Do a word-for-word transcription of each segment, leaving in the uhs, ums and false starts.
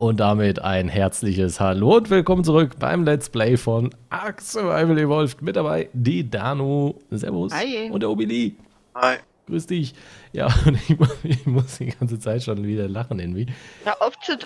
Und damit ein herzliches Hallo und willkommen zurück beim Let's Play von Ark Survival Evolved. Mit dabei die Danu, Servus. Hi. Und der Obili. Hi. Grüß dich. Ja, und ich, ich muss die ganze Zeit schon wieder lachen irgendwie. Hör auf zu...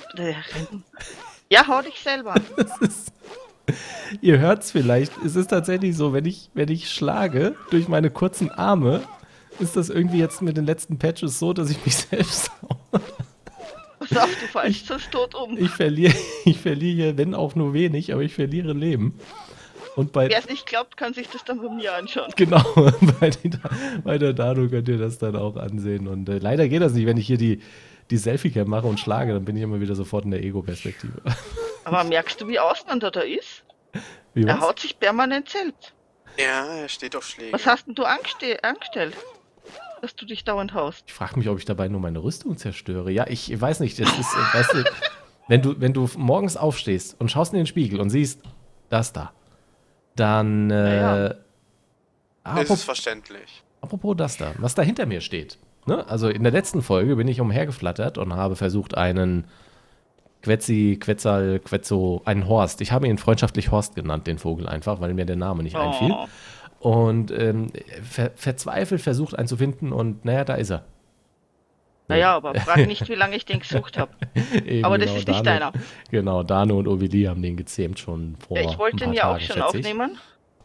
Ja, hau dich selber. Das ist, ihr hört es vielleicht, es ist tatsächlich so, wenn ich, wenn ich schlage durch meine kurzen Arme, ist das irgendwie jetzt mit den letzten Patches so, dass ich mich selbst haue. Pass auf, du fallst sonst tot um. Ich verliere, ich verliere, wenn auch nur wenig, aber ich verliere Leben. Und bei Wer es nicht glaubt, kann sich das dann bei mir anschauen. Genau, bei, die, bei der Danu könnt ihr das dann auch ansehen. Und äh, leider geht das nicht, wenn ich hier die, die Selfie-Cam mache und schlage, dann bin ich immer wieder sofort in der Ego-Perspektive. Aber merkst du, wie auseinander da ist? Wie Er was? haut sich permanent selbst. Ja, er steht auf Schlägen. Was hast denn du angeste angestellt, dass du dich dauernd haust? Ich frage mich, ob ich dabei nur meine Rüstung zerstöre. Ja, ich weiß nicht, das ist, äh, weißt du, wenn du, wenn du morgens aufstehst und schaust in den Spiegel und siehst, das da, dann, äh, Ja, ja. Das apropos, ist verständlich. apropos das da, was da hinter mir steht. Ne? Also in der letzten Folge bin ich umhergeflattert und habe versucht, einen Quetzi, Quetzal, Quetzo, einen Horst. Ich habe ihn freundschaftlich Horst genannt, den Vogel einfach, weil mir der Name nicht einfiel. Oh. Und ähm, ver verzweifelt versucht, einen zu finden und naja, da ist er. Naja, aber frag nicht, wie lange ich den gesucht habe. Eben, Aber das genau, ist nicht Danu, deiner. Genau, Danu und Ovili haben den gezähmt schon vor Ja, ich wollte ein ihn paar ja auch Tagen, schon schätze ich. aufnehmen.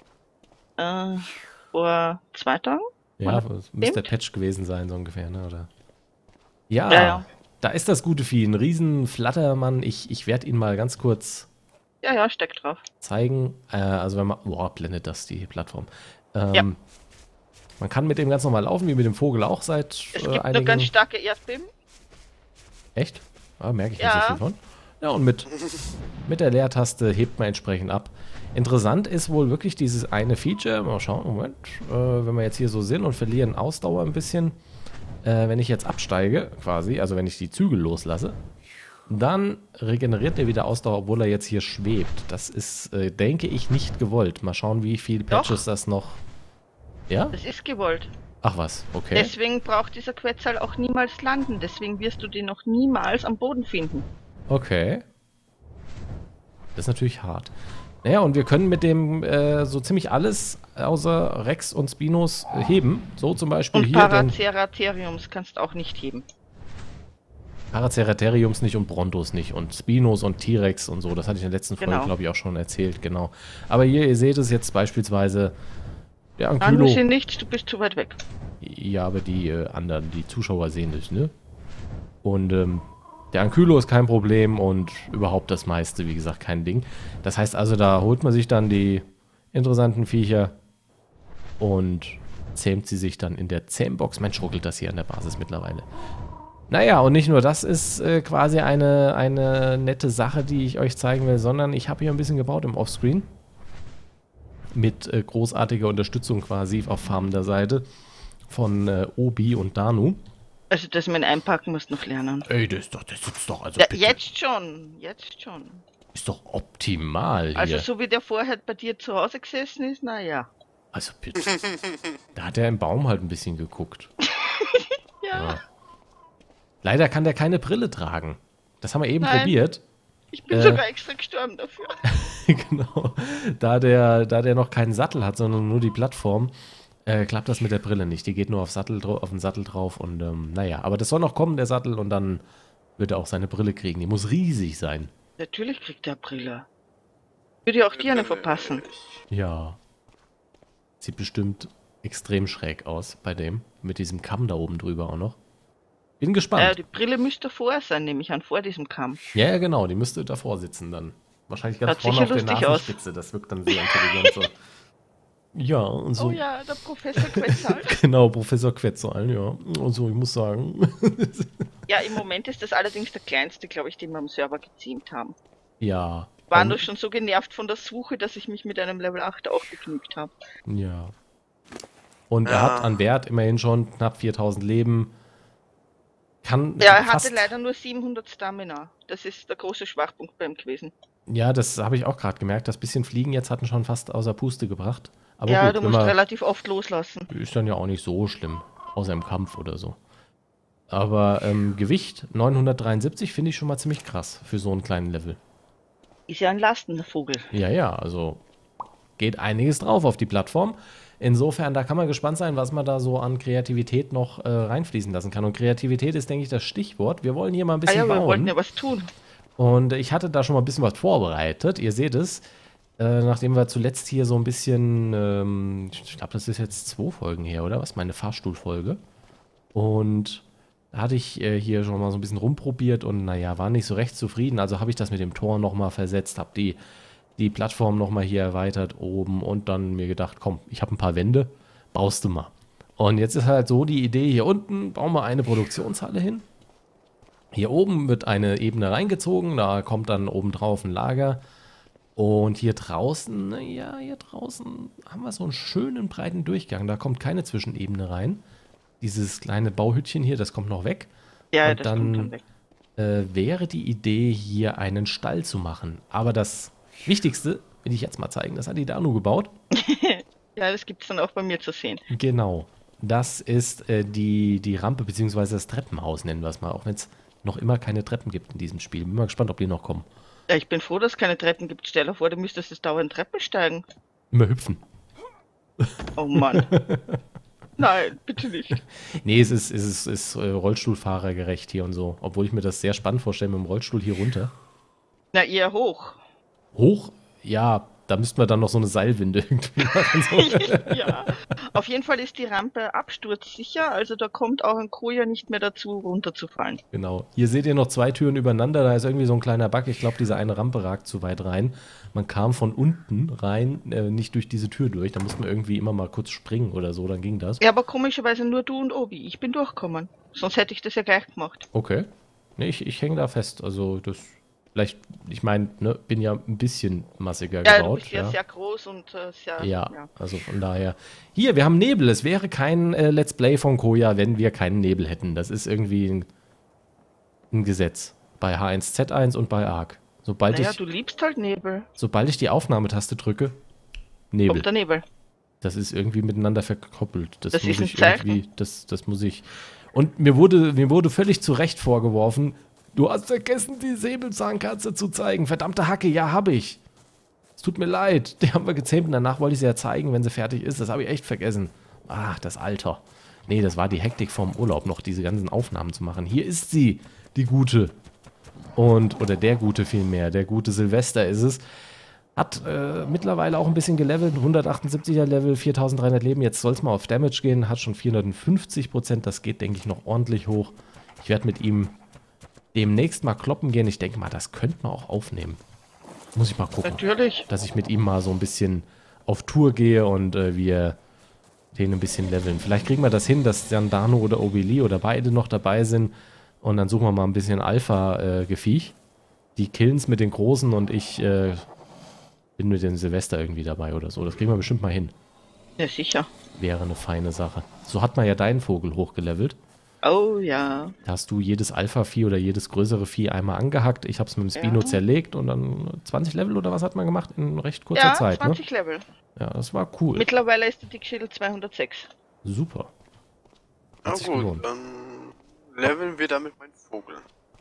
Äh, vor zwei Tagen? Ja, das müsste der Stimmt. Patch gewesen sein, so ungefähr, ne? Oder? Ja, Ja, ja. da ist das gute Vieh, ein riesen Flattermann. Ich, ich werde ihn mal ganz kurz Ja, ja, steck drauf. zeigen. Äh, also wenn man, boah, blendet das die Plattform. Ähm, Ja. Man kann mit dem ganz normal laufen, wie mit dem Vogel auch seit Es äh, gibt nur einigen... ganz starke Erdbeben. Echt? Ah, merke ich Ja. nicht so viel von. Ja, und mit, mit der Leertaste hebt man entsprechend ab. Interessant ist wohl wirklich dieses eine Feature. Mal schauen, Moment. Äh, wenn wir jetzt hier so sind und verlieren Ausdauer ein bisschen. Äh, wenn ich jetzt absteige, quasi, also wenn ich die Zügel loslasse, dann regeneriert er wieder Ausdauer, obwohl er jetzt hier schwebt. Das ist, äh, denke ich, nicht gewollt. Mal schauen, wie viele Patches das noch... Ja? Das ist gewollt. Ach was, okay. Deswegen braucht dieser Quetzal auch niemals landen. Deswegen wirst du den noch niemals am Boden finden. Okay. Das ist natürlich hart. Naja, und wir können mit dem äh, so ziemlich alles außer Rex und Spinos äh, heben. So zum Beispiel Und hier den Paraceratheriums kannst auch nicht heben. Paraceratheriums nicht und Brontos nicht und Spinos und T-Rex und so. Das hatte ich in der letzten Folge, Genau. glaube ich, auch schon erzählt, genau. Aber hier, ihr seht es jetzt beispielsweise der Nein, Ankylo. wir sehen nichts, du bist zu weit weg. Ja, aber die äh, anderen, die Zuschauer sehen das, ne? Und ähm, der Ankylo ist kein Problem und überhaupt das meiste, wie gesagt, kein Ding. Das heißt also, da holt man sich dann die interessanten Viecher und zähmt sie sich dann in der Zähmbox. Mensch, ruckelt das hier an der Basis mittlerweile. Naja, und nicht nur das ist äh, quasi eine, eine nette Sache, die ich euch zeigen will, sondern ich habe hier ein bisschen gebaut im Offscreen. Mit äh, großartiger Unterstützung quasi auf farmender Seite von äh, Obi und Danu. Also das mit Einpacken musst du noch lernen. Ey, das ist doch, das ist doch, also Ja, bitte, jetzt schon, jetzt schon. ist doch optimal hier. Also Also, so wie der vorher bei dir zu Hause gesessen ist, naja. also bitte. Da hat er im Baum halt ein bisschen geguckt. Ja, Ja. Leider kann der keine Brille tragen. Das haben wir eben Nein. probiert. ich bin Äh. sogar extra gestorben dafür. Genau. Da der, da der noch keinen Sattel hat, sondern nur die Plattform, äh, klappt das mit der Brille nicht. Die geht nur auf, Sattel, dra- auf den Sattel drauf und ähm, naja, aber das soll noch kommen, der Sattel, und dann wird er auch seine Brille kriegen. Die muss riesig sein. Natürlich kriegt er Brille. Würde ja auch dir eine verpassen. Ja. Sieht bestimmt extrem schräg aus bei dem. Mit diesem Kamm da oben drüber auch noch. Bin Äh, gespannt. die Brille müsste vor sein, nehme ich an, vor diesem Kamm. Ja, ja, genau. Die müsste davor sitzen dann. Wahrscheinlich ganz Hört vorne sicher auf der lustig aus. Nasenspitze. Das wirkt dann sehr intelligent so. Ja, und so. Oh ja, der Professor Quetzal. Genau, Professor Quetzal, ja. Und so, ich muss sagen. Ja, im Moment ist das allerdings der kleinste, glaube ich, den wir am Server gezähmt haben. Ja. War ähm, nur schon so genervt von der Suche, dass ich mich mit einem Level acht auch begnügt habe. Ja. Und er Ja. hat an Wert immerhin schon knapp viertausend Leben. Kann Ja, er fast, hatte leider nur siebenhundert Stamina. Das ist der große Schwachpunkt bei ihm gewesen. Ja, das habe ich auch gerade gemerkt. Das bisschen Fliegen jetzt hat ihn schon fast außer Puste gebracht. Aber ja, gut, du wenn musst man, relativ oft loslassen. ist dann ja auch nicht so schlimm. Außer im Kampf oder so. Aber ähm, Gewicht neunhundertdreiundsiebzig finde ich schon mal ziemlich krass für so einen kleinen Level. Ist ja ein Lastenvogel. Ja, ja, also geht einiges drauf auf die Plattform. Insofern, da kann man gespannt sein, was man da so an Kreativität noch äh, reinfließen lassen kann. Und Kreativität ist, denke ich, das Stichwort. Wir wollen hier mal ein Ah bisschen ja, wir bauen. wollten ja was tun. Und ich hatte da schon mal ein bisschen was vorbereitet. Ihr seht es, äh, nachdem wir zuletzt hier so ein bisschen, ähm, ich glaube, das ist jetzt zwei Folgen her, oder was? Meine Fahrstuhlfolge. Und da hatte ich äh, hier schon mal so ein bisschen rumprobiert und naja, war nicht so recht zufrieden. Also habe ich das mit dem Tor nochmal versetzt, habe die, die Plattform nochmal hier erweitert oben und dann mir gedacht, komm, ich habe ein paar Wände, baust du mal. Und jetzt ist halt so die Idee, hier unten bauen wir eine Produktionshalle hin. Hier oben wird eine Ebene reingezogen, da kommt dann obendrauf ein Lager. Und hier draußen, naja, hier draußen haben wir so einen schönen breiten Durchgang. Da kommt keine Zwischenebene rein. Dieses kleine Bauhütchen hier, das kommt noch weg. Ja, Und das kommt dann dann weg. äh, wäre die Idee, hier einen Stall zu machen. Aber das Wichtigste will ich jetzt mal zeigen. Das hat die Danu gebaut. Ja, das gibt es dann auch bei mir zu sehen. Genau. Das ist äh, die, die Rampe, beziehungsweise das Treppenhaus, nennen wir es mal. Auch wenn es noch immer keine Treppen gibt in diesem Spiel. Bin mal gespannt, ob die noch kommen. Ja, ich bin froh, dass es keine Treppen gibt. Stell dir vor, du müsstest jetzt dauernd Treppen steigen. Immer hüpfen. Oh Mann. Nein, bitte nicht. Nee, es ist, es ist, es ist äh, Rollstuhlfahrergerecht hier und so. Obwohl ich mir das sehr spannend vorstelle, mit dem Rollstuhl hier runter. Na, eher hoch. Hoch? Ja, da müssten wir dann noch so eine Seilwinde irgendwie machen. So. Ja. Auf jeden Fall ist die Rampe absturzsicher, also da kommt auch ein Koja nicht mehr dazu, runterzufallen. Genau. Hier seht ihr noch zwei Türen übereinander. Da ist irgendwie so ein kleiner Bug. Ich glaube, diese eine Rampe ragt zu weit rein. Man kam von unten rein, äh, nicht durch diese Tür durch. Da musste man irgendwie immer mal kurz springen oder so. Dann ging das. Ja, aber komischerweise nur du und Obi. Ich bin durchgekommen. Sonst hätte ich das ja gleich gemacht. Okay. Nee, ich, ich hänge da fest. Also das, vielleicht, ich meine, ne, bin ja ein bisschen massiger Ja, du gebaut. bist ja, sehr groß und äh, sehr... Ja, also von daher. Hier, wir haben Nebel. Es wäre kein äh, Let's Play von Koja, wenn wir keinen Nebel hätten. Das ist irgendwie ein, ein Gesetz. Bei H eins Z eins und bei Ark. Sobald, Naja, ich, du liebst halt Nebel. sobald ich die Aufnahmetaste drücke, Nebel. Kommt der Nebel. Das ist irgendwie miteinander verkoppelt. Das, Das muss ist ein ich Zeichen. irgendwie, das, das muss ich. Und mir wurde, mir wurde völlig zu Recht vorgeworfen, du hast vergessen, die Säbelzahnkatze zu zeigen. Verdammte Hacke, ja, habe ich. Es tut mir leid. Die haben wir gezähmt und danach wollte ich sie ja zeigen, wenn sie fertig ist. Das habe ich echt vergessen. Ach, das Alter. Nee, das war die Hektik vom Urlaub noch, diese ganzen Aufnahmen zu machen. Hier ist sie, die Gute. Und, oder der Gute vielmehr, der gute Silvester ist es. Hat äh, mittlerweile auch ein bisschen gelevelt, hundertachtundsiebziger Level, viertausenddreihundert Leben. Jetzt soll es mal auf Damage gehen, hat schon vierhundertfünfzig Prozent. Das geht, denke ich, noch ordentlich hoch. Ich werde mit ihm demnächst mal kloppen gehen. Ich denke mal, das könnte man auch aufnehmen. Muss ich mal gucken. Natürlich. Dass ich mit ihm mal so ein bisschen auf Tour gehe und äh, wir den ein bisschen leveln. Vielleicht kriegen wir das hin, dass dann Dano oder Obili oder beide noch dabei sind. Und dann suchen wir mal ein bisschen Alpha-Geviech. Die killen's mit den Großen und ich äh, bin mit dem Silvester irgendwie dabei oder so. Das kriegen wir bestimmt mal hin. Ja, sicher. Wäre eine feine Sache. So hat man ja deinen Vogel hochgelevelt. Oh ja. Da hast du jedes Alpha-Vieh oder jedes größere Vieh einmal angehackt. Ich habe es mit dem Spino Ja. zerlegt und dann zwanzig Level oder was hat man gemacht in recht kurzer Ja, Zeit. Ne? zwanzig Level. Ja, das war cool. Mittlerweile ist der Dickschädel zweihundertsechs. Super. Na Hat sich gut, gelohnt. dann leveln wir damit meinen Vogel.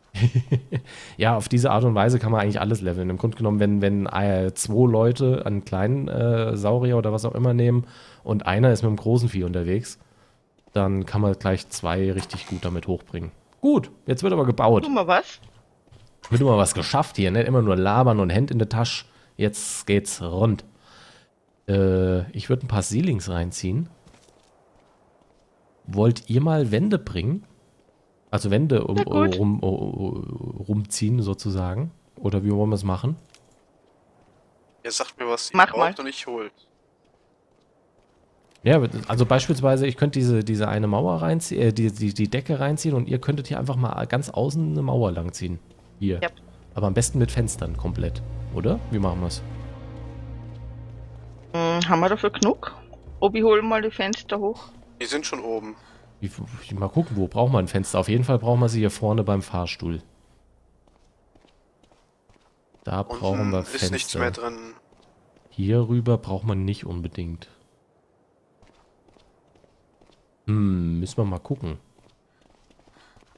Ja, auf diese Art und Weise kann man eigentlich alles leveln. Im Grunde genommen, wenn, wenn äh, zwei Leute einen kleinen äh, Saurier oder was auch immer nehmen und einer ist mit dem großen Vieh unterwegs, dann kann man gleich zwei richtig gut damit hochbringen. Gut, jetzt wird aber gebaut. Tu mal was. Wird immer was geschafft hier, nicht immer nur labern und Hände in der Tasche. Jetzt geht's rund. Äh, ich würde ein paar Ceilings reinziehen. Wollt ihr mal Wände bringen? Also Wände um, Na gut. rum, um, rumziehen sozusagen? Oder wie wollen wir es machen? Ihr sagt mir, was ihr Mach mal. braucht und ich holt. Ja, also beispielsweise, ich könnte diese, diese eine Mauer reinziehen, äh, die, die, die Decke reinziehen und ihr könntet hier einfach mal ganz außen eine Mauer langziehen. Hier. Ja. Aber am besten mit Fenstern komplett. Oder? Wie machen wir es? Hm, haben wir dafür genug? Obi, hol mal die Fenster hoch. Die sind schon oben. Wie, mal gucken, wo braucht man ein Fenster? Auf jeden Fall brauchen wir sie hier vorne beim Fahrstuhl. Da brauchen Unten wir ist Fenster. nichts mehr drin. Hier rüber braucht man nicht unbedingt. Hm, müssen wir mal gucken.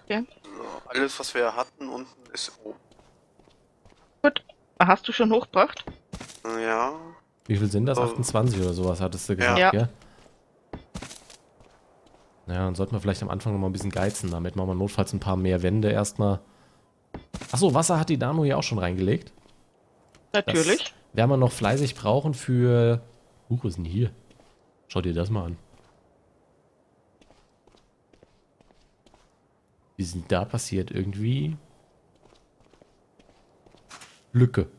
Ja, alles, was wir hatten, unten ist oben. Gut. Ah, hast du schon hochgebracht? Ja. Wie viel sind das? Oh. achtundzwanzig oder sowas, hattest du gesagt, Ja. gell? Ja, dann sollten wir vielleicht am Anfang noch mal ein bisschen geizen. Damit machen wir notfalls ein paar mehr Wände erstmal. Achso, Wasser hat die Dano hier auch schon reingelegt. Natürlich. Das werden wir noch fleißig brauchen für... Uh, was ist denn hier? Schau dir das mal an. Wie ist denn da passiert? Irgendwie... Lücke.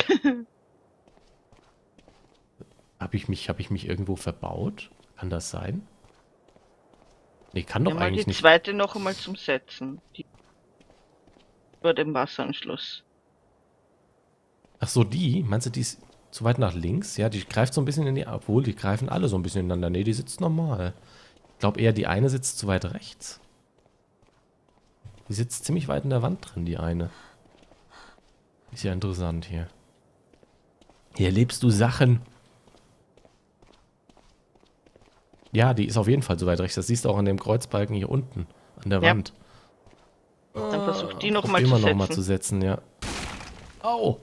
Habe ich mich, habe ich mich irgendwo verbaut? Kann das sein? Nee, kann doch Ja, mal eigentlich die nicht. zweite noch einmal zum Setzen. Die über dem Wasseranschluss. Ach so, die? Meinst du, die ist zu weit nach links? Ja, die greift so ein bisschen in die... Obwohl, die greifen alle so ein bisschen ineinander. Nee, die sitzt normal. Ich glaube eher, die eine sitzt zu weit rechts. Die sitzt ziemlich weit in der Wand drin, die eine. Ist ja interessant hier. Hier lebst du Sachen. Ja, die ist auf jeden Fall so weit rechts. Das siehst du auch an dem Kreuzbalken hier unten. An der Ja. Wand. Dann versuch die noch Auf mal immer zu noch mal zu setzen. setzen, ja. Au!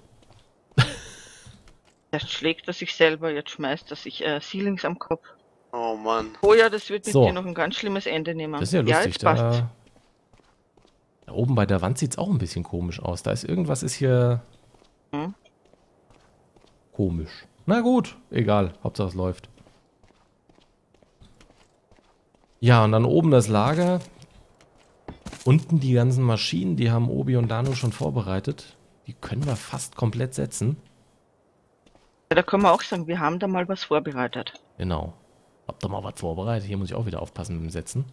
Jetzt schlägt er sich selber, jetzt schmeißt er sich äh, Ceilings am Kopf. Oh Mann. Oh ja, das wird mit So. dir noch ein ganz schlimmes Ende nehmen. Das ist ja lustig. jetzt passt. da, da oben bei der Wand sieht es auch ein bisschen komisch aus. Da ist irgendwas ist hier Hm. komisch. Na gut, egal. Hauptsache es läuft. Ja, und dann oben das Lager. Unten die ganzen Maschinen, die haben Obi und Dano schon vorbereitet. Die können wir fast komplett setzen. Ja, da können wir auch sagen, wir haben da mal was vorbereitet. Genau. Habt ihr mal was vorbereitet? Hier muss ich auch wieder aufpassen mit dem Setzen.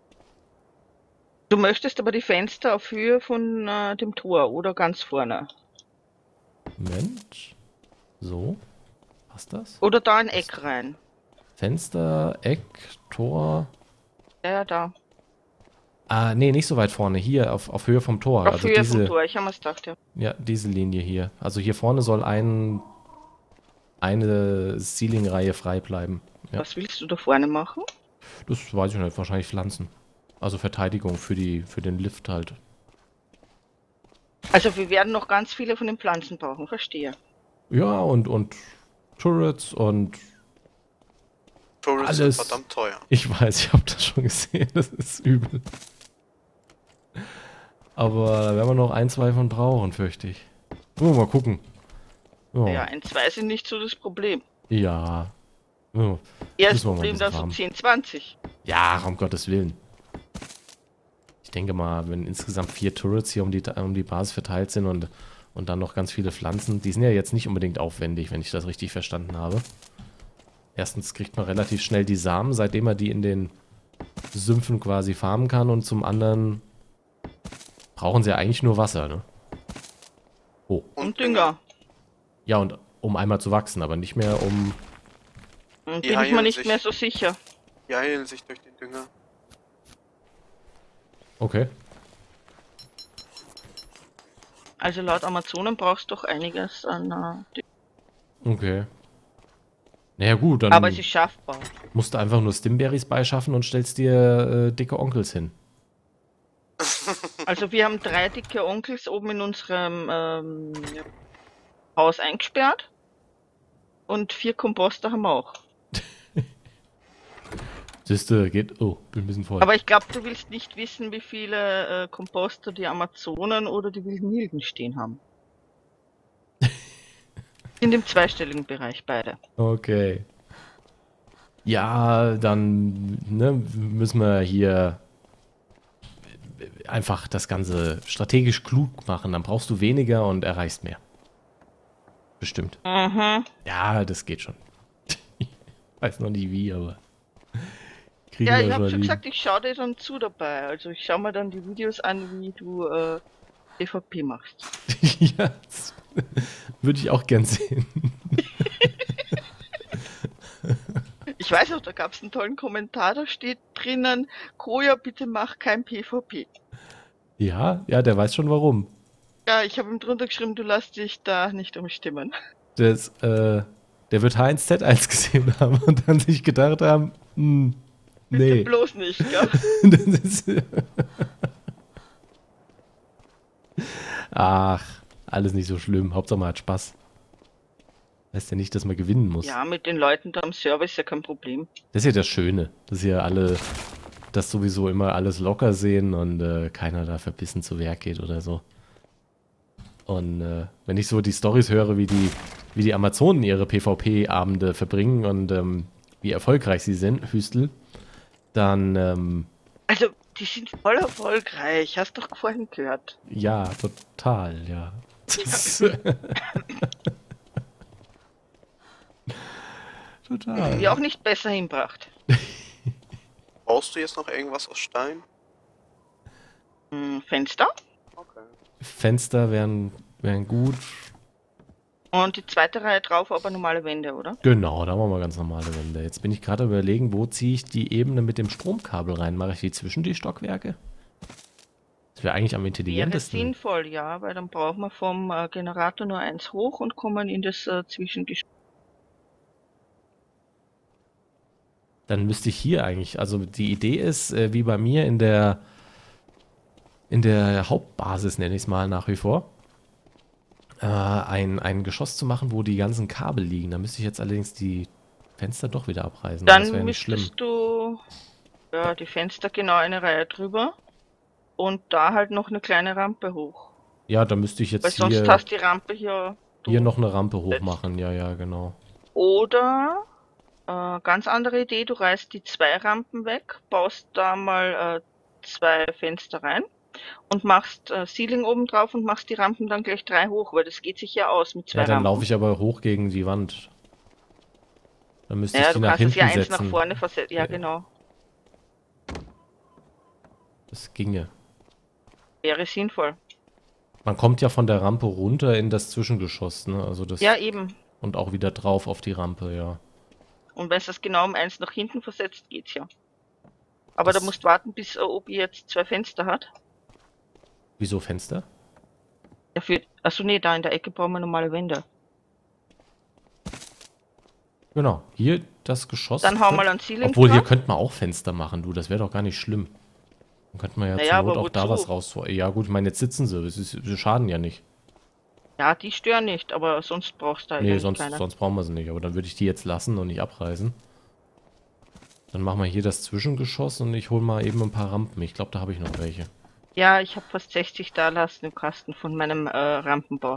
Du möchtest aber die Fenster auf Höhe von äh, dem Tor oder ganz vorne. Moment. So. Passt das? Oder da ein Eck rein. Fenster, Eck, Tor. Ja, ja, da. Ah, nee, nicht so weit vorne. Hier, auf, auf Höhe vom Tor. Auf also Höhe diese, vom Tor, ich habe mir's gedacht, ja. Ja, diese Linie hier. Also hier vorne soll ein, eine Ceiling-Reihe frei bleiben. Ja, Was willst du da vorne machen? das weiß ich nicht. Wahrscheinlich Pflanzen. Also Verteidigung für, die, für den Lift halt. Also wir werden noch ganz viele von den Pflanzen brauchen, verstehe. Ja, und, und Turrets und Tourist Alles. sind verdammt teuer. ich weiß, ich habe das schon gesehen. Das ist übel. Aber da werden wir noch ein, zwei von brauchen, fürchte ich. Oh, mal gucken. Oh, Ja, ein, zwei sind nicht so das Problem. ja. Oh. Eher das Müssen wir mal ein Problem bisschen da so farmen. zehn, zwanzig. Ja, um Gottes Willen. Ich denke mal, wenn insgesamt vier Turrets hier um die, um die Basis verteilt sind und, und dann noch ganz viele Pflanzen, die sind ja jetzt nicht unbedingt aufwendig, wenn ich das richtig verstanden habe. Erstens kriegt man relativ schnell die Samen, seitdem man die in den Sümpfen quasi farmen kann, und zum anderen brauchen sie ja eigentlich nur Wasser, ne? Oh. Und Dünger. Ja, und um einmal zu wachsen, aber nicht mehr um... Und Die bin ich mir heilen nicht sich. mehr so sicher. Die heilen sich durch den Dünger. Okay. Also laut Amazonen brauchst du doch einiges an... Äh, Dü- Okay. Naja gut, dann aber es ist schaffbar. musst du einfach nur Stimberries beischaffen und stellst dir äh, dicke Onkels hin. Also wir haben drei dicke Onkels oben in unserem ähm, ja, Haus eingesperrt. Und vier Komposter haben wir auch. Siehste, geht... Oh, bin ein bisschen voll. Aber ich glaube, du willst nicht wissen, wie viele äh, Komposter die Amazonen oder die wilden Nilden stehen haben. In dem zweistelligen Bereich beide. Okay. Ja, dann ne, müssen wir hier einfach das Ganze strategisch klug machen. Dann brauchst du weniger und erreichst mehr. Bestimmt. Mhm. Ja, das geht schon. Ich weiß noch nicht wie, aber... kriegen Ja, wir ich habe schon schon hin. gesagt, ich schaue dir dann zu dabei. Also ich schaue mir dann die Videos an, wie du äh, E V P machst. Ja, das würde ich auch gern sehen. Ich weiß auch, da gab es einen tollen Kommentar, da steht drinnen, Koja, bitte mach kein P V P. Ja, ja, der weiß schon warum. Ja, ich habe ihm drunter geschrieben, du lass dich da nicht umstimmen. Das, äh, der wird H eins Z eins gesehen haben und dann sich gedacht haben, hm, Bitte nee. bloß nicht, gell? Das ist, Ach, alles nicht so schlimm. Hauptsache man hat Spaß. Heißt ja nicht, dass man gewinnen muss. Ja, mit den Leuten da am Server ist ja kein Problem. Das ist ja das Schöne, dass ja alle das sowieso immer alles locker sehen und äh, keiner da verbissen zu Werk geht oder so. Und äh, wenn ich so die Storys höre, wie die, wie die Amazonen ihre PvP-Abende verbringen und ähm, wie erfolgreich sie sind, Hüstel, dann, ähm, Also, die sind voll erfolgreich. Hast doch vorhin gehört. ja, total, ja. Das, total. Die auch nicht besser hinbracht. Brauchst du jetzt noch irgendwas aus Stein? Hm, Fenster. Okay. Fenster wären, wären gut. Und die zweite Reihe drauf aber normale Wände, oder? Genau, da machen wir ganz normale Wände. Jetzt bin ich gerade überlegen, wo ziehe ich die Ebene mit dem Stromkabel rein? Mache ich die zwischen die Stockwerke? Das wäre eigentlich am Wäre intelligentesten. sinnvoll, ja, weil dann brauchen wir vom äh, Generator nur eins hoch und kommen in das äh, Zwischengesch... Dann müsste ich hier eigentlich, also die Idee ist, äh, wie bei mir in der in der Hauptbasis, nenne ich es mal nach wie vor, äh, ein, ein Geschoss zu machen, wo die ganzen Kabel liegen. Da müsste ich jetzt allerdings die Fenster doch wieder abreißen. Das Dann wäre nicht schlimm. müsstest du ja, die Fenster genau eine Reihe drüber und da halt noch eine kleine Rampe hoch. Ja, da müsste ich Weil jetzt sonst hier, hast die Rampe hier... hier noch eine Rampe hoch machen. Ja, ja, genau. Oder, äh, ganz andere Idee, du reißt die zwei Rampen weg, baust da mal äh, zwei Fenster rein und machst äh, Ceiling oben drauf und machst die Rampen dann gleich drei hoch, weil das geht sich ja aus mit zwei Ja, dann Rampen. laufe ich aber hoch gegen die Wand. Dann müsste ich Ja, die du nach kannst es hinten ja eins nach setzen. vorne versetzen. Ja, Ja. genau. Das ginge. Wäre sinnvoll. Man kommt ja von der Rampe runter in das Zwischengeschoss, ne? Also das Ja, eben. und auch wieder drauf auf die Rampe, ja. Und wenn es das genau um eins nach hinten versetzt, geht's ja. Aber Das- da musst warten, bis äh, Obi jetzt zwei Fenster hat. Wieso Fenster? Dafür, achso, nee, da in der Ecke brauchen wir normale Wände. Genau, hier das Geschoss. Dann hau mal ein Ceiling Obwohl, hier drauf. könnte man auch Fenster machen, du, das wäre doch gar nicht schlimm. Dann könnte man ja Naja, zur Not aber auch da wozu? was raus. Ja gut, ich meine, jetzt sitzen sie, das ist, sie schaden ja nicht. Ja, die stören nicht, aber sonst brauchst du Nee, eigentlich sonst, keine. sonst brauchen wir sie nicht, aber dann würde ich die jetzt lassen und nicht abreißen. Dann machen wir hier das Zwischengeschoss und ich hole mal eben ein paar Rampen. Ich glaube, da habe ich noch welche. Ja, ich habe fast sechzig da lassen im Kasten von meinem äh, Rampenbau.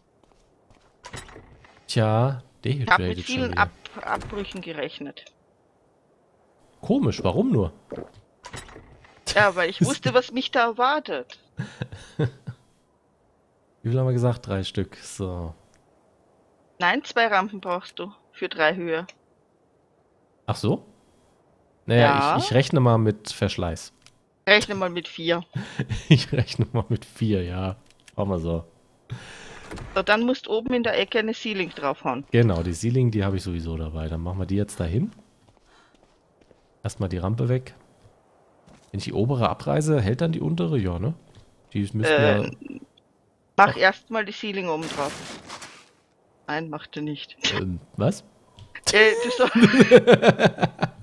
Tja, Ich habe mit dehydrated schon vielen wieder. Ab Abbrüchen gerechnet. Komisch, warum nur? Ja, weil ich wusste, was mich da erwartet. Wie viel haben wir gesagt? Drei Stück. So. Nein, zwei Rampen brauchst du für drei Höhe. Ach so? Naja, Ja. ich, ich rechne mal mit Verschleiß. Rechne mal mit vier. Ich rechne mal mit vier, ja. Machen wir so. So, dann musst du oben in der Ecke eine Ceiling draufhauen. Genau, die Ceiling, die habe ich sowieso dabei. Dann machen wir die jetzt dahin. Erstmal die Rampe weg. Wenn ich die obere abreiße, hält dann die untere? Ja, ne? Die müssen Äh, ja... Mach erstmal die Ceiling oben drauf. Nein, macht er nicht. Ähm, was? Äh, du soll...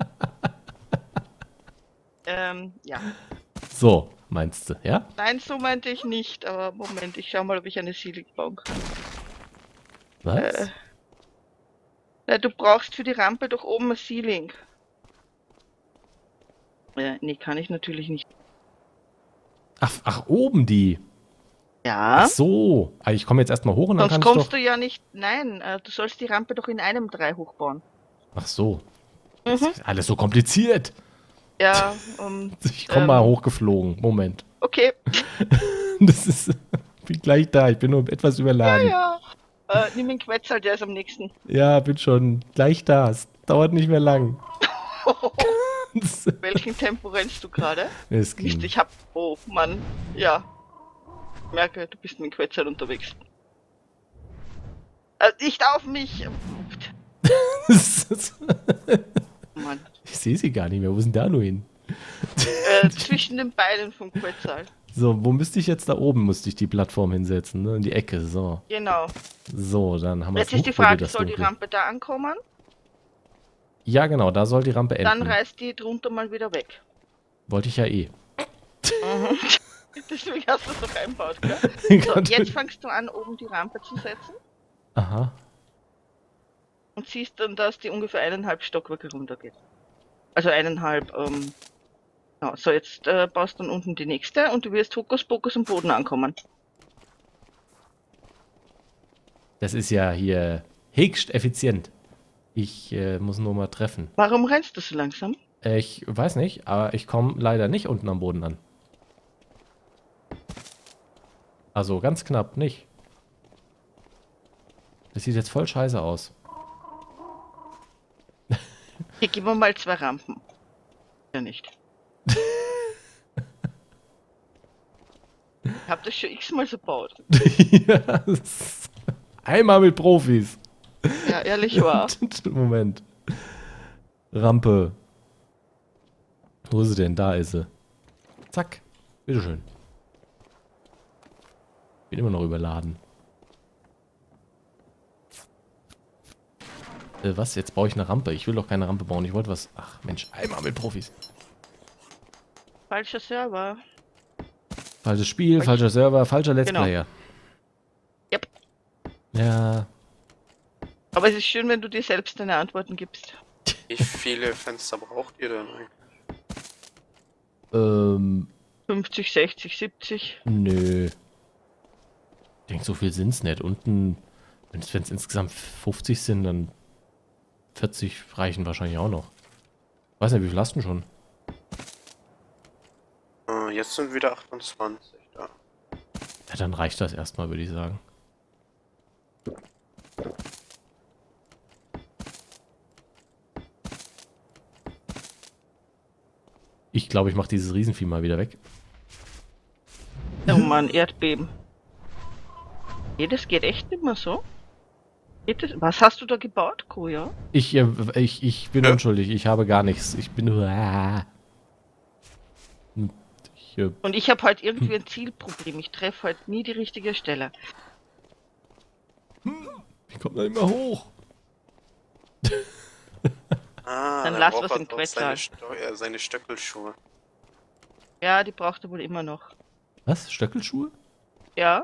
ähm, ja. So, meinst du, ja? Nein, so meinte ich nicht, aber Moment, ich schau mal, ob ich eine Ceiling bauen kann. Was? Äh. Na, du brauchst für die Rampe doch oben ein Ceiling. Äh, nee, kann ich natürlich nicht. Ach, ach, oben die. Ja, Ach so. Ah, ich komme jetzt erstmal hoch und dann sonst kann ich kommst doch... du ja nicht. Nein, äh, du sollst die Rampe doch in einem drei hochbauen. Ach so. Mhm. Ist alles so kompliziert. Ja, um, Ich komme Ähm. mal hochgeflogen. Moment. okay. Das ist... Ich bin gleich da. Ich bin nur etwas überladen. Ja. Äh, nimm den Quetzal, der ist am nächsten. Ja, bin schon gleich da. Es dauert nicht mehr lang. Welchen Tempo rennst du gerade? Es Nicht, ging. ich hab. Oh Mann, ja. Ich merke, du bist mit dem Quetzal unterwegs. Äh, nicht auf mich! Mann. Ich sehe sie gar nicht mehr. Wo sind da nur hin? Äh, zwischen den Beinen vom Quetzal. So, wo müsste ich jetzt da oben? Müsste ich die Plattform hinsetzen, ne? In die Ecke. So. Genau. So, dann haben wir Jetzt ist die Huch, wurde Frage, das soll die dunkel. Rampe da ankommen? Ja, genau, da soll die Rampe enden. Dann reißt die drunter mal wieder weg. Wollte ich ja eh. Mhm. Deswegen hast du es doch einbaut, gell? So, Gott. jetzt fangst du an, oben die Rampe zu setzen Aha. und siehst dann, dass die ungefähr eineinhalb Stockwerke runtergeht. Also eineinhalb, ähm... Ja, so, jetzt äh, baust du dann unten die nächste und du wirst Hokuspokus am Boden ankommen. Das ist ja hier höchst effizient. Ich äh, muss nur mal treffen. Warum rennst du so langsam? Äh, ich weiß nicht, aber ich komme leider nicht unten am Boden an. Also ganz knapp nicht. Das sieht jetzt voll scheiße aus. Hier geben wir mal zwei Rampen. Ja nicht. Ich hab das schon x-mal so gebaut. Ja, einmal mit Profis. Ja, ehrlich wahr. Moment. Rampe. Wo ist sie denn? Da ist sie. Zack. Bitteschön. Bin immer noch überladen. Äh, was? Jetzt baue ich eine Rampe. Ich will doch keine Rampe bauen. Ich wollte was... Ach Mensch, einmal mit Profis. Falscher Server. Falsches Spiel, falscher Server, falscher Let's Genau. Player. Yep. Ja. Aber es ist schön, wenn du dir selbst deine Antworten gibst. Wie viele Fenster braucht ihr denn eigentlich? Ähm, fünfzig, sechzig, siebzig. nö. Ich denke, so viel sind's nicht. Unten, wenn es insgesamt fünfzig sind, dann vierzig reichen wahrscheinlich auch noch. Weiß nicht, wie viel hast du denn schon? Äh, jetzt sind wieder achtundzwanzig da. Ja, dann reicht das erstmal, würde ich sagen. Ich glaube, ich mache dieses Riesenvieh mal wieder weg. Oh Mann, Erdbeben. Nee, das geht echt nicht mehr so. Geht das? Was hast du da gebaut, Koja? Ich, äh, ich, ich bin Ja. unschuldig. Ich habe gar nichts. Ich bin nur... Ich, äh, Und ich habe halt irgendwie ein Zielproblem. Ich treffe halt nie die richtige Stelle. ich komme da nicht mehr hoch. Ah, Dann der lass braucht was halt im noch Quettal. seine, Sto äh, seine Stöckelschuhe. Ja, die braucht er wohl immer noch. Was? Stöckelschuhe? Ja?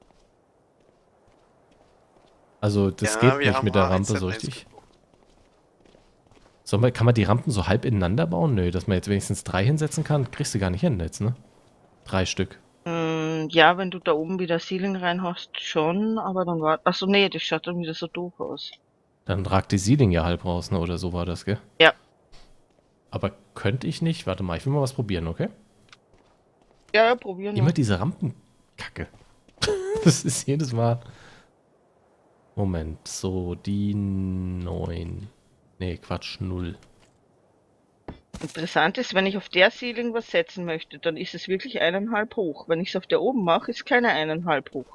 Also, das Ja, geht wir nicht haben mit der A eins Rampe so Z eins richtig. gebucht. Soll man, kann man die Rampen so halb ineinander bauen? Nö, dass man jetzt wenigstens drei hinsetzen kann, kriegst du gar nicht hin jetzt, ne? Drei Stück. Mm, ja, wenn du da oben wieder Ceiling rein hast, schon, aber dann war... Achso, nee, das schaut dann wieder so doof aus. Dann ragt die Ceiling ja halb raus, ne? Oder so war das, gell? Ja. Aber könnte ich nicht? Warte mal, ich will mal was probieren, okay? Ja, ja, probieren wir. Immer diese Rampenkacke. Das ist jedes Mal... Moment, so, die neun. Nee, Quatsch, null. Interessant ist, wenn ich auf der Ceiling was setzen möchte, dann ist es wirklich eineinhalb hoch. Wenn ich es auf der oben mache, ist keine eineinhalb hoch.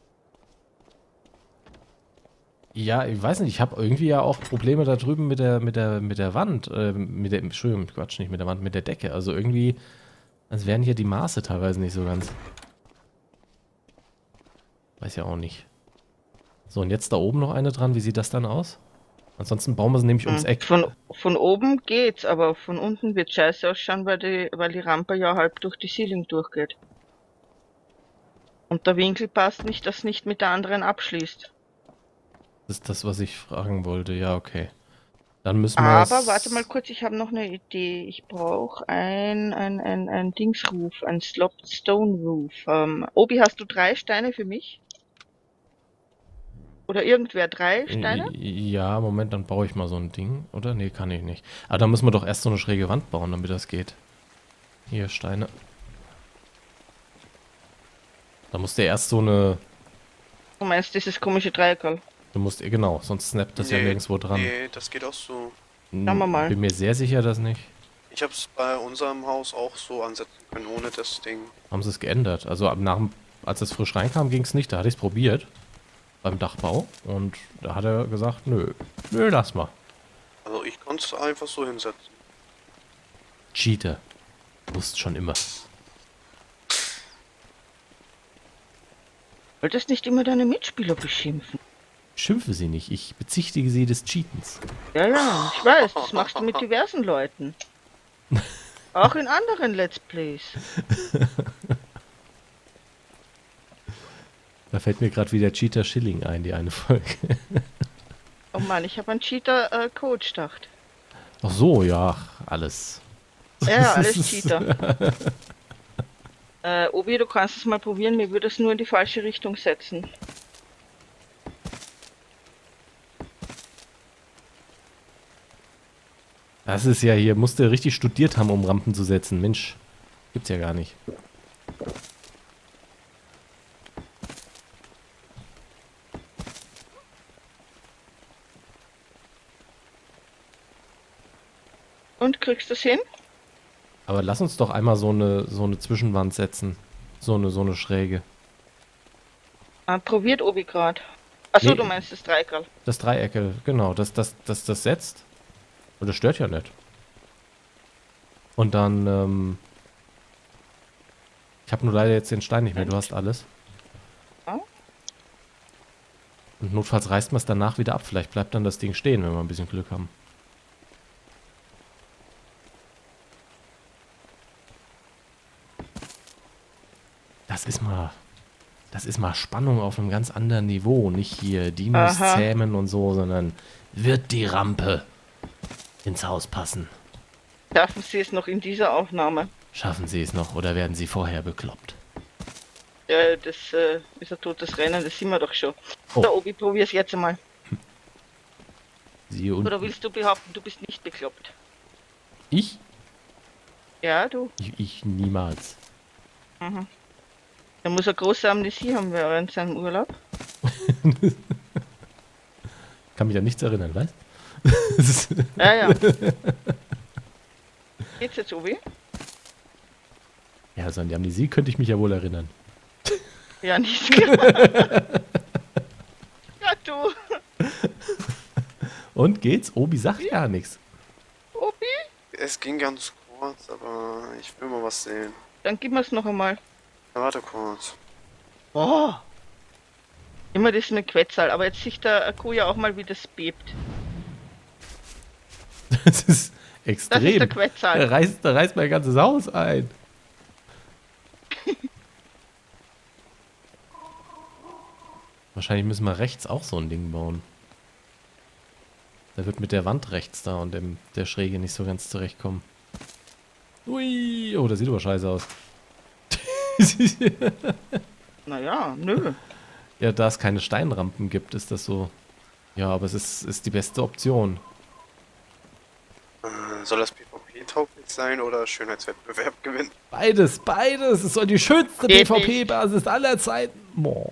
Ja, ich weiß nicht, ich habe irgendwie ja auch Probleme da drüben mit der, mit der, mit der Wand, äh, mit der, Entschuldigung, Quatsch, nicht mit der Wand, mit der Decke. Also irgendwie, als wären hier die Maße teilweise nicht so ganz. Weiß ja auch nicht. So, und jetzt da oben noch eine dran, wie sieht das dann aus? Ansonsten bauen wir sie nämlich ums Hm, Eck. Von, von oben geht's, aber von unten wird scheiße ausschauen, weil die, weil die Rampe ja halb durch die Ceiling durchgeht. Und der Winkel passt nicht, dass nicht mit der anderen abschließt. Das ist das, was ich fragen wollte. Ja, okay. Dann müssen wir Aber es- warte mal kurz, ich habe noch eine Idee. Ich brauche ein, ein, ein, ein Dingsroof, ein Sloped Stone Roof. Ähm, Obi, hast du drei Steine für mich? Oder irgendwer drei Steine? Ja, Moment, dann baue ich mal so ein Ding. Oder? Nee, kann ich nicht. Aber da müssen wir doch erst so eine schräge Wand bauen, damit das geht. Hier, Steine. Da musst du erst so eine... Du meinst dieses komische Dreieckerl? Du musst, genau, sonst snappt das ja nirgendwo dran. Nee, das geht auch so. Hm, Schauen wir mal. Bin mir sehr sicher, dass nicht. Ich habe es bei unserem Haus auch so ansetzen können, ohne das Ding. Haben sie es geändert. Also ab nach, dem- als es frisch reinkam, ging es nicht. Da hatte ich es probiert. Beim Dachbau. Und da hat er gesagt, nö. Nö, lass mal. Also ich konnte es einfach so hinsetzen. Cheater. Wusst schon immer. Wolltest nicht immer deine Mitspieler beschimpfen? Schimpfe sie nicht. Ich bezichtige sie des Cheatens. Ja, ja, ich weiß, das machst du mit diversen Leuten. Auch in anderen Let's Plays. Da fällt mir gerade wieder Cheetah Schilling ein, die eine Folge. Oh Mann, ich habe an Cheetah äh, Coach gedacht. Ach so, ja, alles. Ja, alles Cheetah. äh, Obi, du kannst es mal probieren, mir würde es nur in die falsche Richtung setzen. Das ist ja hier, musste richtig studiert haben, um Rampen zu setzen. Mensch, gibt's ja gar nicht. Und kriegst du es hin? Aber lass uns doch einmal so eine, so eine Zwischenwand setzen. So eine, so eine schräge. Ah, probiert Obi gerade. Achso, Nee. du meinst das Dreieckerl. Das Dreiecke, genau, das, das, das, das setzt. Und das stört ja nicht. Und dann, ähm... ich habe nur leider jetzt den Stein nicht mehr, du hast alles. Ja. Und notfalls reißt man es danach wieder ab. Vielleicht bleibt dann das Ding stehen, wenn wir ein bisschen Glück haben. Das ist mal... Das ist mal Spannung auf einem ganz anderen Niveau. Nicht hier Dinos Aha. zähmen und so, sondern wird die Rampe ins Haus passen. Schaffen Sie es noch in dieser Aufnahme? Schaffen sie es noch oder werden sie vorher bekloppt? Ja, das äh, ist ein totes Rennen, das sind wir doch schon. Oh. So, Obi, probier's jetzt einmal. Siehe und Oder willst du behaupten, du bist nicht bekloppt? ich? Ja, du. ich? Ich niemals. Mhm. Er muss eine große Amnesie haben während seinem Urlaub. Kann mich an nichts erinnern, weißt? Ja, ja. Geht's jetzt, Obi? Ja, also an die Amnesie könnte ich mich ja wohl erinnern. Ja, nicht klar. Ja, du. Und geht's? Obi sagt ja nichts. Obi? Es ging ganz kurz, aber ich will mal was sehen. Dann gib mir's noch einmal. Ja, warte kurz. Oh. Immer das mit Quetzal, aber jetzt sieht der Akku ja auch mal, wie das bebt. Das ist Das ist extrem. der Da Quetzal. reißt, da reißt mein ganzes Haus ein. Wahrscheinlich müssen wir rechts auch so ein Ding bauen. Da wird mit der Wand rechts da und dem, der Schräge nicht so ganz zurechtkommen. Ui, oh, das sieht aber scheiße aus. Naja, nö. Ja, da es keine Steinrampen gibt, ist das so. Ja, aber es ist, ist die beste Option. Äh, soll das PvP-tauglich sein oder Schönheitswettbewerb gewinnen? Beides, beides. Es soll die schönste Geht PvP-Basis aller Zeiten. Boah.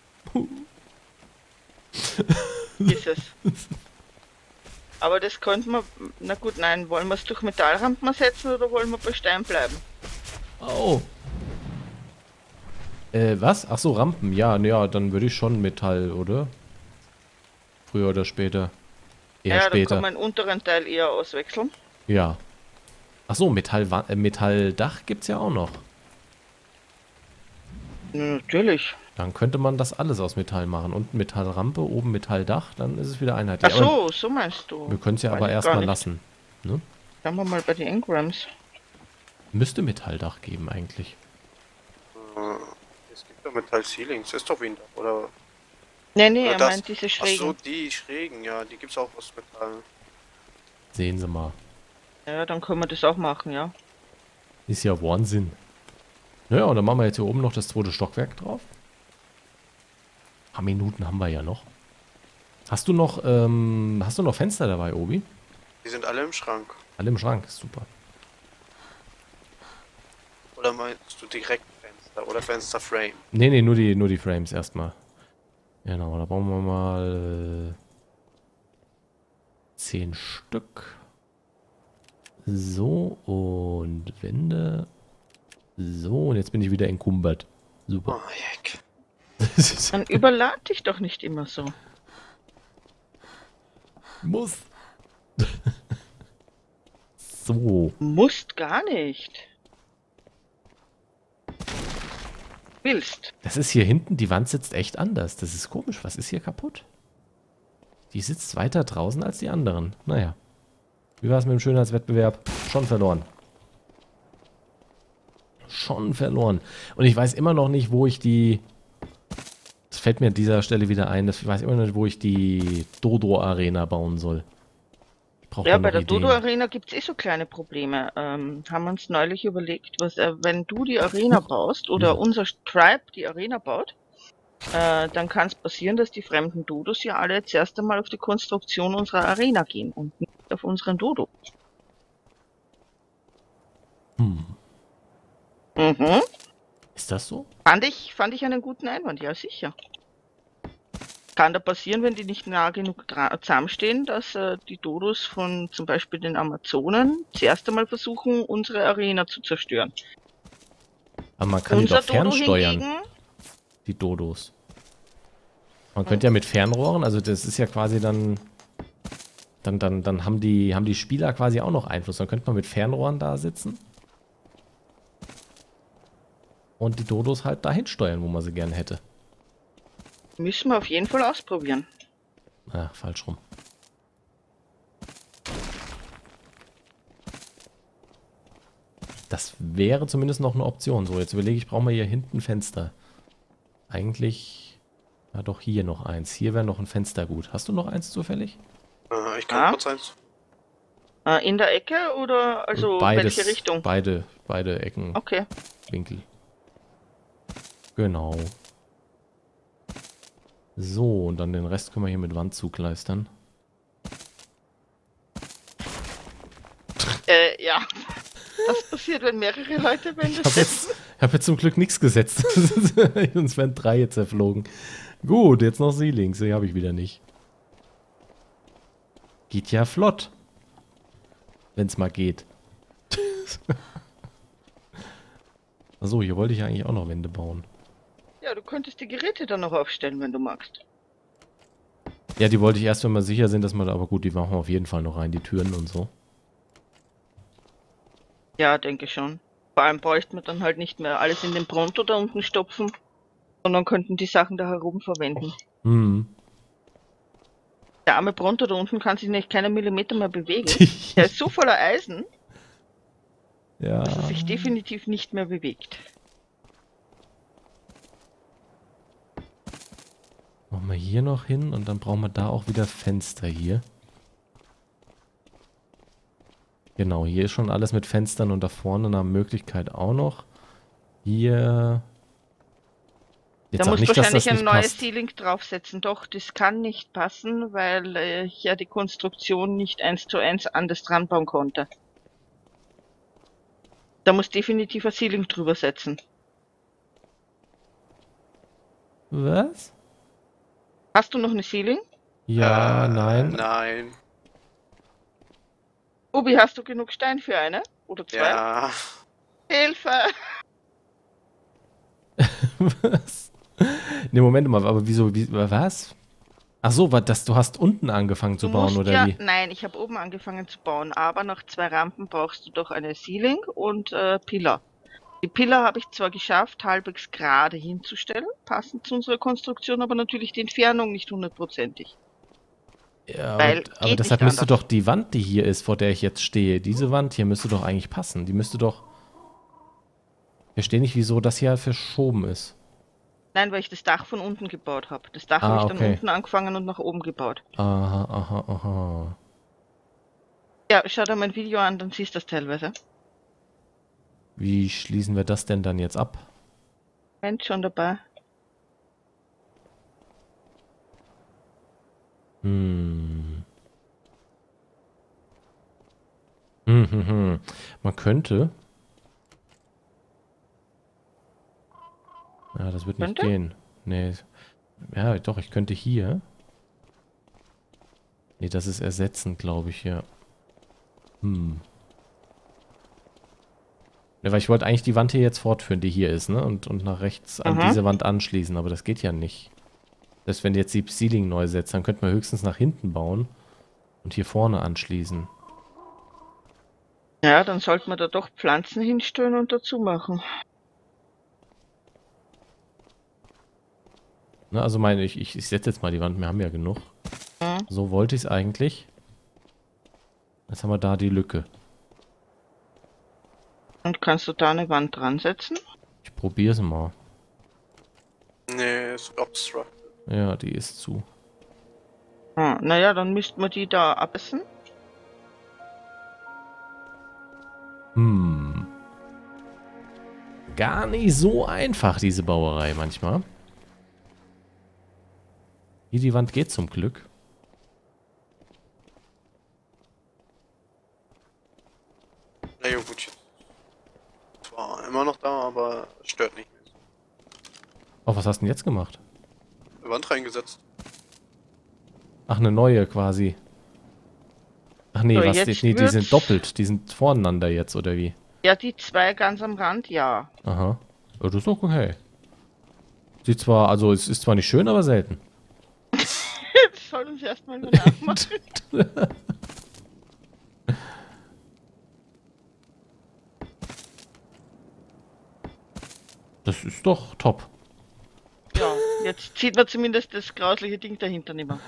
Ist es. Aber das könnte man. Na gut, nein. Wollen wir es durch Metallrampen ersetzen oder wollen wir bei Stein bleiben? Oh. Äh, was? Ach so, Rampen. Ja, ja, dann würde ich schon Metall, oder? Früher oder später. Eher Ja, dann später. kann man den unteren Teil eher auswechseln. Ja. Ach so, Metall, äh, Metalldach gibt's ja auch noch. Na, natürlich. Dann könnte man das alles aus Metall machen. Unten Metallrampe, oben Metalldach, dann ist es wieder einheitlich. Ach so, so meinst du. Aber wir können es ja Weiß aber ich gar erstmal nicht. lassen. Ne? Schauen wir mal bei den Engrams. Müsste Metalldach geben eigentlich. Äh, es gibt doch Metall-Ceilings, ist doch wie ein Dach, oder? Nee, nee, oder er das? meint diese Ach Schrägen. so, die Schrägen, ja, die gibt's auch aus Metall. Sehen Sie mal. Ja, dann können wir das auch machen, ja. Ist ja Wahnsinn. Naja, und dann machen wir jetzt hier oben noch das zweite Stockwerk drauf. Ein paar Minuten haben wir ja noch. Hast du noch, ähm, hast du noch Fenster dabei, Obi? Die sind alle im Schrank. Alle im Schrank, super. Oder meinst du direkt Fenster oder Fensterframe? Nee, nee, nur die, nur die Frames erstmal. Genau, da bauen wir mal äh, zehn Stück. So, und Wände. So, und jetzt bin ich wieder enkumbert. Super. Oh, heck. Dann überlad dich doch nicht immer so. Muss. So. Musst gar nicht. Willst. Das ist hier hinten, die Wand sitzt echt anders. Das ist komisch. Was ist hier kaputt? Die sitzt weiter draußen als die anderen. Naja. Wie war es mit dem Schönheitswettbewerb? Schon verloren. Schon verloren. Und ich weiß immer noch nicht, wo ich die fällt mir an dieser Stelle wieder ein, dass ich weiß immer nicht, wo ich die Dodo-Arena bauen soll. Ich brauche Ja, da bei noch der Ideen. Dodo-Arena gibt es eh so kleine Probleme. Ähm, haben wir uns neulich überlegt, was, äh, wenn du die Arena baust oder Ja. unser Tribe die Arena baut, äh, dann kann es passieren, dass die fremden Dodos ja alle jetzt erst einmal auf die Konstruktion unserer Arena gehen und nicht auf unseren Dodo. Hm. Mhm. Ist das so? Fand ich, fand ich einen guten Einwand, ja sicher. Kann da passieren, wenn die nicht nah genug dra- zusammenstehen, dass äh, die Dodos von zum Beispiel den Amazonen zuerst einmal versuchen, unsere Arena zu zerstören. Aber man kann die Unser doch fernsteuern, hingegen, die Dodos. Man könnte ja mit Fernrohren, also das ist ja quasi dann, dann, dann, dann haben die, haben die Spieler quasi auch noch Einfluss. Dann könnte man mit Fernrohren da sitzen und die Dodos halt dahin steuern, wo man sie gerne hätte. müssen wir auf jeden Fall ausprobieren. Ah, falsch rum. Das wäre zumindest noch eine Option. So, jetzt überlege ich, brauchen wir hier hinten ein Fenster. Eigentlich, ja doch hier noch eins. Hier wäre noch ein Fenster gut. Hast du noch eins zufällig? Äh, ich kann Ja. kurz eins. Äh, in der Ecke oder also Beides, welche Richtung? Beide, beide Ecken, Okay. Winkel. Genau. So, und dann den Rest können wir hier mit Wand zugleistern. Äh, ja. Das passiert, wenn mehrere Leute wenn Ich das habe jetzt, ich hab jetzt zum Glück nichts gesetzt. Sonst wären drei jetzt zerflogen. Gut, jetzt noch Ceilings. Die habe ich wieder nicht. Geht ja flott. Wenn es mal geht. Achso, hier wollte ich eigentlich auch noch Wände bauen. Ja, du könntest die Geräte dann noch aufstellen, wenn du magst. Ja, die wollte ich erst, wenn wir sicher sind, dass wir da, aber gut, die machen wir auf jeden Fall noch rein, die Türen und so. Ja, denke schon. Vor allem bräuchte man dann halt nicht mehr alles in den Pronto da unten stopfen, sondern könnten die Sachen da herum verwenden. Hm. Der arme Pronto da unten kann sich nicht keinen Millimeter mehr bewegen. Der ist so voller Eisen, Ja. dass er sich definitiv nicht mehr bewegt. Machen wir hier noch hin und dann brauchen wir da auch wieder Fenster hier. Genau, hier ist schon alles mit Fenstern und da vorne nach Möglichkeit auch noch. Hier... Jetzt Da sag musst du nicht, dass wahrscheinlich das ein nicht neues passt. Ceiling draufsetzen. Doch, das kann nicht passen, weil äh, ich ja die Konstruktion nicht eins zu eins anders dran bauen konnte. Da muss definitiv ein Ceiling drüber setzen. Was? Hast du noch eine Ceiling? Ja, Äh, nein. Nein. Obi, hast du genug Stein für eine? Oder zwei? Ja. Hilfe! Was? Ne, Moment mal, aber wieso, wie, was? Ach so, war das, du hast unten angefangen zu Du bauen, musst oder ja, wie? Nein, ich habe oben angefangen zu bauen, aber nach zwei Rampen brauchst du doch eine Ceiling und äh, Pillar. Die Pillar habe ich zwar geschafft, halbwegs gerade hinzustellen, passend zu unserer Konstruktion, aber natürlich die Entfernung nicht hundertprozentig. Ja, Weil aber, aber geht deshalb nicht müsste anders. doch die Wand, die hier ist, vor der ich jetzt stehe, diese Wand hier müsste doch eigentlich passen. Die müsste doch... Ich verstehe nicht, wieso das hier verschoben ist. Nein, weil ich das Dach von unten gebaut habe. Das Dach Ah, habe ich dann okay. unten angefangen und nach oben gebaut. Aha, aha, aha. Ja, schau dir mein Video an, dann siehst du das teilweise. Wie schließen wir das denn dann jetzt ab? Moment, schon dabei. Hm. Hm, hm, hm. Man könnte... Ja, das wird nicht Könnte? gehen. Nee. Ja, doch, ich könnte hier... Nee, das ist ersetzend, glaube ich, ja. Hm. Ja, weil ich wollte eigentlich die Wand hier jetzt fortführen, die hier ist, ne? Und, und nach rechts an Aha. diese Wand anschließen, aber das geht ja nicht. Selbst wenn du jetzt die Ceiling neu setzt, dann könnte man höchstens nach hinten bauen und hier vorne anschließen. Ja, dann sollte man da doch Pflanzen hinstellen und dazu machen. Ne, also meine ich, ich, ich setze jetzt mal die Wand, wir haben ja genug. Mhm. So wollte ich es eigentlich. Jetzt haben wir da die Lücke. Und kannst du da eine Wand dran setzen? Ich probiere es mal. Nee, es ist obstructed. Ja, die ist zu. Hm, naja, dann müssten wir die da abessen. Hm. Gar nicht so einfach, diese Bauerei manchmal. Hier die Wand geht zum Glück. Na ja, gut. Zwar immer noch da, aber es stört nicht mehr. Oh, was hast du denn jetzt gemacht? Eine Wand reingesetzt. Ach, eine neue quasi. Ach nee, So, was? jetzt Nee, die wird's- sind doppelt. Die sind voreinander jetzt, oder wie? Ja, die zwei ganz am Rand, ja. Aha. Ja, das ist doch okay. Sieht zwar, also es ist zwar nicht schön, aber selten. Das soll uns erstmal nur nachmachen. Das ist doch top. Ja, jetzt sieht man zumindest das grausliche Ding dahinter nicht mehr.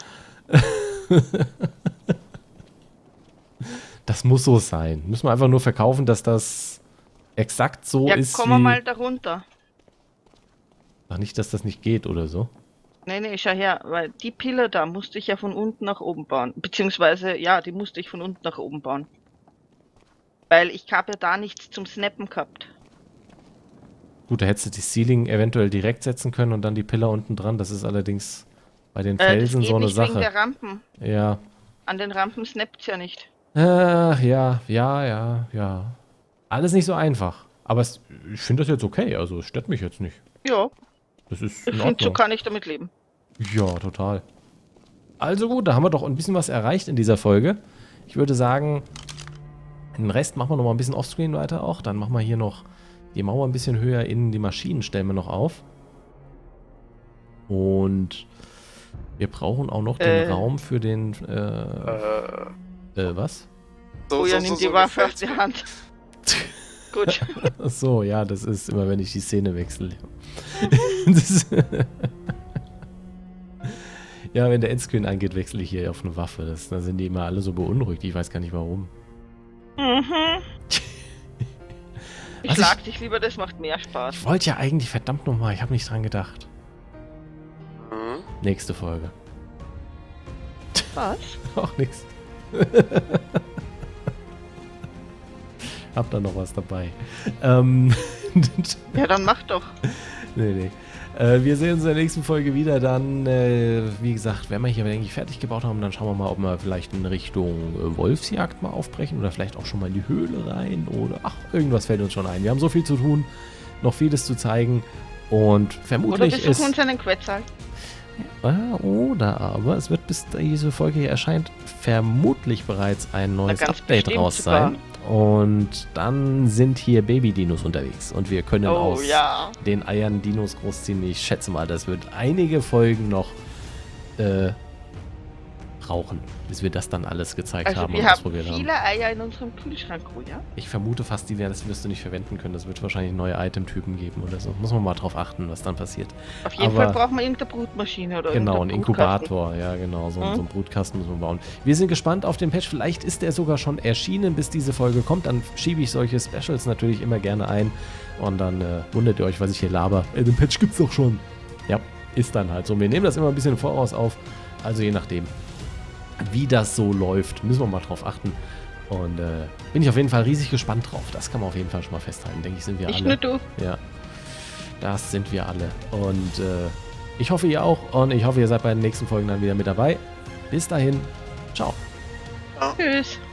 Das muss so sein. Müssen wir einfach nur verkaufen, dass das exakt so Ja, ist kommen wir wie... mal da runter. Ach, nicht, dass das nicht geht oder so. Nee, nee, schau her, weil die Pille da musste ich ja von unten nach oben bauen. Beziehungsweise, ja, die musste ich von unten nach oben bauen. Weil ich habe ja da nichts zum Snappen gehabt. Gut, da hättest du die Ceiling eventuell direkt setzen können und dann die Pillar unten dran. Das ist allerdings bei den Äh, das Felsen geht so eine nicht wegen Sache. der Rampen. Ja. An den Rampen snappt's ja nicht. Ach, ja, ja, ja, ja. Alles nicht so einfach. Aber es, ich finde das jetzt okay. Also, es stört mich jetzt nicht. Ja, Das ist ich in finde, so Ordnung. kann ich damit leben. Ja, total. Also gut, da haben wir doch ein bisschen was erreicht in dieser Folge. Ich würde sagen, den Rest machen wir noch mal ein bisschen offscreen weiter auch. Dann machen wir hier noch die Mauer ein bisschen höher, innen die Maschinen stellen wir noch auf. Und wir brauchen auch noch den Äh. Raum für den, äh, Äh, äh, was? so, Oh ja, so, nimm so, die so Waffe auf gefällt's die mir. Hand. Gut. Ach so, ja, das ist immer, wenn ich die Szene wechsle. Das ja, wenn der Endscreen angeht, wechsle ich hier auf eine Waffe. Das, da sind die immer alle so beunruhigt. Ich weiß gar nicht warum. Mhm. Ich Was ich- sag dich lieber, das macht mehr Spaß. Ich wollte ja eigentlich, verdammt nochmal, ich habe nicht dran gedacht. Mhm. Nächste Folge. Was? Auch nix. Hab da noch was dabei. Ähm, Ja, dann mach doch. nee, nee. Äh, wir sehen uns in der nächsten Folge wieder. Dann, äh, wie gesagt, wenn wir hier eigentlich fertig gebaut haben, dann schauen wir mal, ob wir vielleicht in Richtung äh, Wolfsjagd mal aufbrechen oder vielleicht auch schon mal in die Höhle rein oder ach, irgendwas fällt uns schon ein. Wir haben so viel zu tun, noch vieles zu zeigen und Oder vermutlich besuchen ist... uns einen Quetzal. Ah, oder aber es wird, bis diese Folge hier erscheint, vermutlich bereits ein neues ganz Update bestimmt raus sogar. sein. Und dann sind hier Baby-Dinos unterwegs und wir können Oh aus ja. den Eiern Dinos großziehen. Ich schätze mal, das wird einige Folgen noch äh, brauchen, bis wir das dann alles gezeigt Also haben wir und haben ausprobiert haben. viele Eier in unserem Kühlschrank, oh ja? Ich vermute fast, die werden, das wirst du nicht verwenden können. Das wird wahrscheinlich neue Item-Typen geben oder so. Muss man mal drauf achten, was dann passiert. Auf jeden Aber- Fall braucht man irgendeine Brutmaschine oder Genau, ein irgendeinen Brutkasten. Inkubator, ja genau, so, Mhm. so einen Brutkasten müssen wir bauen. Wir sind gespannt auf den Patch, vielleicht ist der sogar schon erschienen, bis diese Folge kommt, dann schiebe ich solche Specials natürlich immer gerne ein und dann äh, wundert ihr euch, was ich hier laber. Äh, den Patch gibt's doch schon. Ja, ist dann halt so. Wir nehmen das immer ein bisschen im Voraus auf, also je nachdem, wie das so läuft, müssen wir mal drauf achten. Und äh, bin ich auf jeden Fall riesig gespannt drauf. Das kann man auf jeden Fall schon mal festhalten, denke ich, sind wir Nicht alle. nur du. Ja, das sind wir alle. Und äh, ich hoffe, ihr auch. Und ich hoffe, ihr seid bei den nächsten Folgen dann wieder mit dabei. Bis dahin. Ciao. Tschüss.